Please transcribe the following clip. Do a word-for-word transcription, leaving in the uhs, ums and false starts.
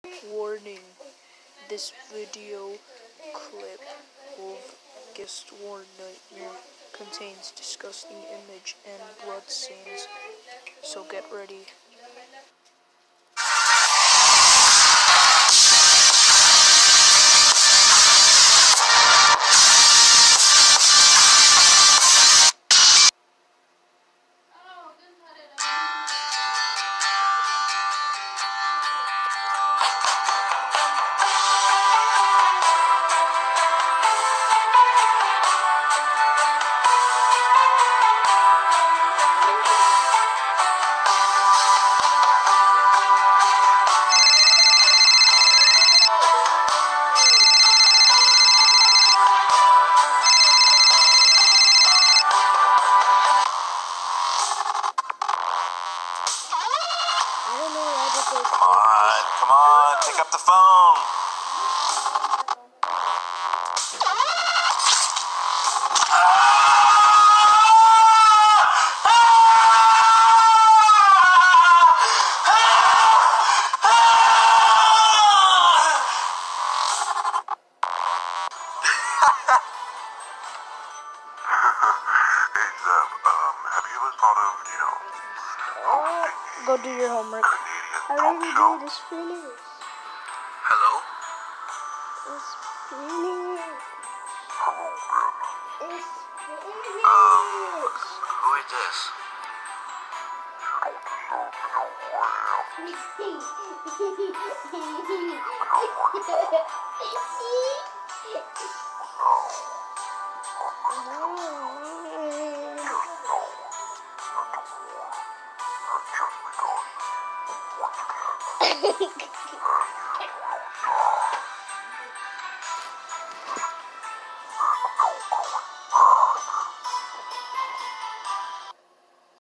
Warning, this video clip of Guest War Nightmare contains disgusting image and blood scenes, so get ready. Come on, come on, pick up the phone. Hey, Zeb, um, have you ever thought of, you know, Oh, go do your homework. Canadian I talk already show? did this finish. Hello? It's finish. Hello, Ben. It's finish. Um, who is this? Trust me, guys. Once again.